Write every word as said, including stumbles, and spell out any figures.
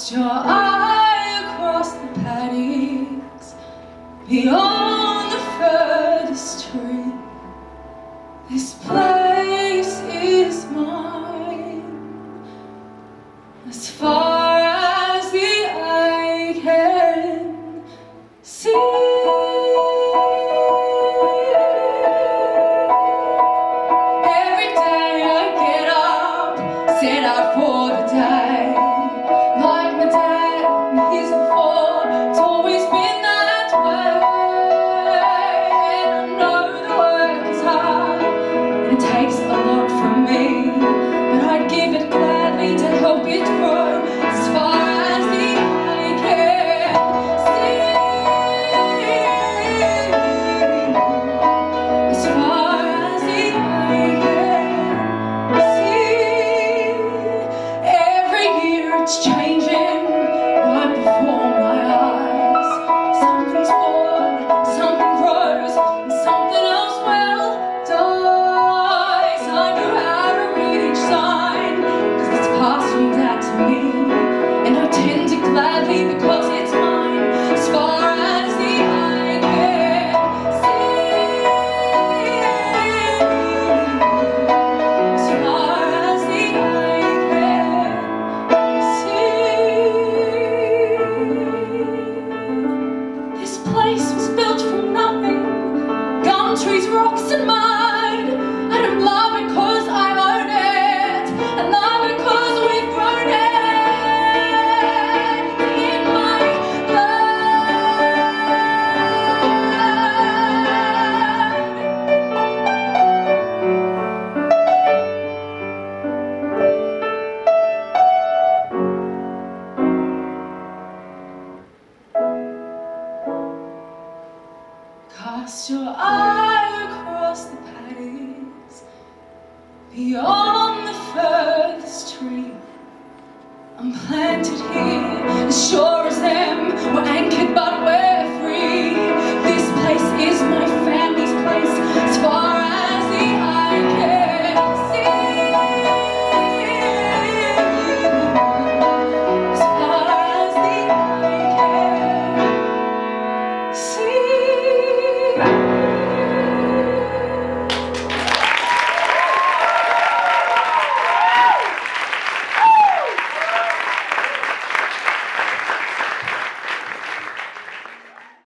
Cast your eye across the paddocks, beyond the furthest tree. This place is mine, as far as the eye can see. Every day I get up, set out for the day. Like my dad and his before, it's always been that way. And I know the work is hard, and it takes a lot from me, but I'd give it gladly to help it grow as far as the eye can see. As far as the eye can see. Every year it's changing right before my eyes. Something's born, something grows, and something else well dies. I know how to read each sign, cause it's passed from dad to me, and I tend to gladly because it's mine. As far as the eye can see. As far as the eye can see. This place was built from nothing, gum trees, rocks and mud. I don't love it cause I own it, I love it cause we've grown it in my blood. Cast your eye across the paddocks, beyond the furthest tree. I'm planted here, as sure as them, we're anchored but we're